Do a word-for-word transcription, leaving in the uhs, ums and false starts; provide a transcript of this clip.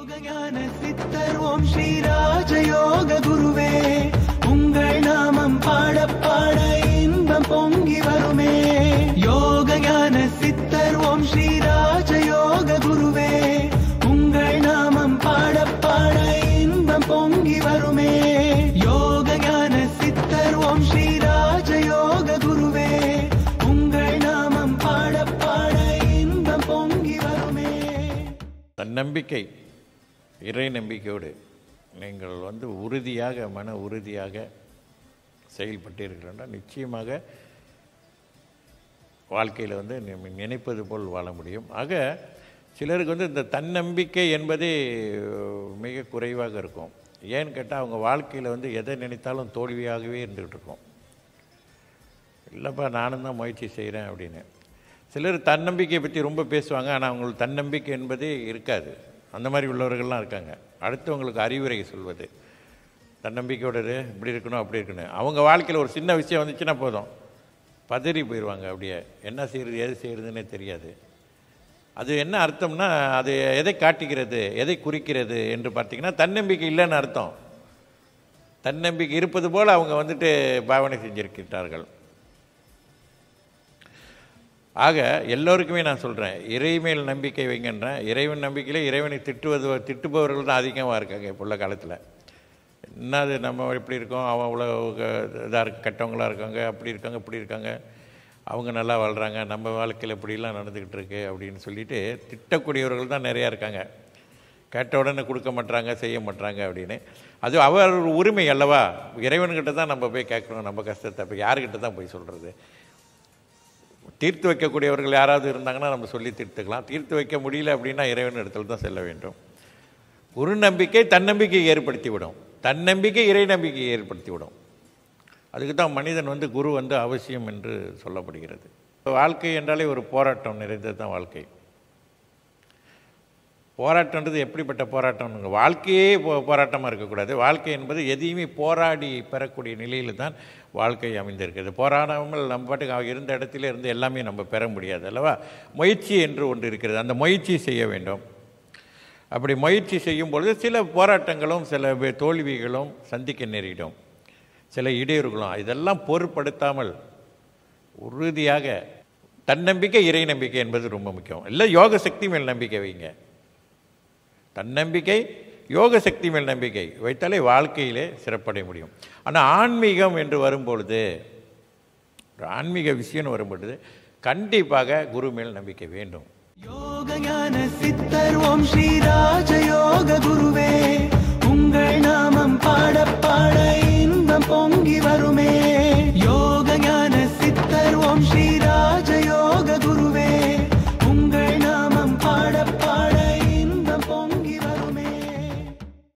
யோகஞான சித்தர் ஓம் ஸ்ரீ ராஜயோக குருவே, உங்கள் நாமம் பாட பாட இன்பம் பொங்கி வருமே. யோகஞான சித்தர் ஓம் ஸ்ரீ ராஜயோக குருவே, உங்கள் நாமம் பாட பாட இன்பம் பொங்கி வருமே. யோகஞான சித்தர் ஓம் ஸ்ரீ ராஜயோக குருவே, உங்கள் நாமம் பாட பாட இன்பம் பொங்கி வருமே. தன்னம்பிக்கை, இறை நம்பிக்கையோடு நீங்கள் வந்து உறுதியாக, மன உறுதியாக செயல்பட்டீர்கள்னா நிச்சயமாக வாழ்க்கையில் வந்து நினைப்பது போல் வாழ முடியும். ஆக சிலருக்கு வந்து இந்த தன்னம்பிக்கை என்பதே மிக குறைவாக இருக்கும். ஏன்னு கேட்டால் அவங்க வாழ்க்கையில் வந்து எதை நினைத்தாலும் தோல்வியாகவே இருந்துகிட்டு இருக்கோம். இல்லைப்பா நானும் தான் முயற்சி செய்கிறேன் அப்படின்னு. சிலர் தன்னம்பிக்கையை பற்றி ரொம்ப பேசுவாங்க, ஆனால் அவங்களுக்கு தன்னம்பிக்கை என்பதே இருக்காது. அந்த மாதிரி உள்ளவர்கள்லாம் இருக்காங்க. அடுத்தவங்களுக்கு அறிவுரை சொல்வது, தன்னம்பிக்கையோடு இப்படி இருக்கணும் அப்படி இருக்கணும். அவங்க வாழ்க்கையில் ஒரு சின்ன விஷயம் வந்துச்சுன்னா போதும், பதறி போயிடுவாங்க. அப்படியே என்ன செய்கிறது எது செய்கிறதுன்னே தெரியாது. அது என்ன அர்த்தம்னா, அது எதை காட்டுகிறது, எதை குறிக்கிறது என்று பார்த்திங்கன்னா தன்னம்பிக்கை இல்லைன்னு அர்த்தம். தன்னம்பிக்கை இருப்பது போல் அவங்க வந்துட்டு பாவனை செஞ்சிருக்கிறார்கள். ஆக எல்லோருக்குமே நான் சொல்கிறேன், இறைமேல் நம்பிக்கை வைங்கன்றேன். இறைவன் நம்பிக்கையில் இறைவனை திட்டுவது திட்டுபவர்கள் தான் அதிகமாக இருக்காங்க இப்போ உள்ள காலத்தில். என்னது நம்ம இப்படி இருக்கோம், அவன் அவ்வளோ இதாக இருக்க கெட்டவங்களாக இருக்காங்க, அப்படி இருக்காங்க இப்படி இருக்காங்க, அவங்க நல்லா வாழ்கிறாங்க, நம்ம வாழ்க்கையில் இப்படிலாம் நடந்துக்கிட்டு இருக்கு அப்படின்னு சொல்லிட்டு திட்டக்கூடியவர்கள் தான் நிறையா இருக்காங்க. கேட்ட உடனே கொடுக்க மாட்டாங்க, செய்ய மாட்டாங்க அப்படின்னு. அது அவர் உரிமை அல்லவா. இறைவன்கிட்ட தான் நம்ம போய் கேட்கணும் நம்ம கஷ்டத்தை. இப்போ யாருக்கிட்ட தான் போய் சொல்கிறது? தீர்த்து வைக்கக்கூடியவர்கள் யாராவது இருந்தாங்கன்னா நம்ம சொல்லி தீர்த்துக்கலாம். தீர்த்து வைக்க முடியல அப்படின்னா இறைவன் இடத்துல தான் செல்ல வேண்டும். குரு நம்பிக்கை தன்னம்பிக்கையை ஏற்படுத்திவிடும், தன்னம்பிக்கை இறை நம்பிக்கையை ஏற்படுத்திவிடும். அதுக்கு தான் மனிதன் வந்து குரு வந்து அவசியம் என்று சொல்லப்படுகிறது. வாழ்க்கை என்றாலே ஒரு போராட்டம் நிறைந்தது தான் வாழ்க்கை. போராட்டன்றது எப்படிப்பட்ட போராட்டம்னுங்க, வாழ்க்கையே போ போராட்டமாக இருக்கக்கூடாது. வாழ்க்கை என்பது எதையுமே போராடி பெறக்கூடிய நிலையில் தான் வாழ்க்கை அமைந்திருக்கிறது. போராடாமல் நம்ம பாட்டுக்கு இருந்த இடத்துல இருந்து எல்லாமே நம்ம பெற முடியாது அல்லவா. முயற்சி என்று ஒன்று இருக்கிறது, அந்த முயற்சி செய்ய வேண்டும். அப்படி முயற்சி செய்யும் பொழுது சில போராட்டங்களும் சில தோல்விகளும் சந்திக்க நேரிடும், சில இடையூறுகளும். இதெல்லாம் பொருட்படுத்தாமல் உறுதியாக தன்னம்பிக்கை இறை நம்பிக்கை என்பது ரொம்ப முக்கியம். இல்லை யோக சக்தி மேல் நம்பிக்கை வைங்க. தன்னம்பிக்கை யோக சக்தி மேல் நம்பிக்கை வைத்தாலே வாழ்க்கையிலே சிறப்படைய முடியும். ஆனால் ஆன்மீகம் என்று வரும்பொழுது, ஒரு ஆன்மீக விஷயம்னு வரும்பொழுது கண்டிப்பாக குரு மேல் நம்பிக்கை வேண்டும். யோகஞான சித்தர் ஓம் ஸ்ரீ ராஜ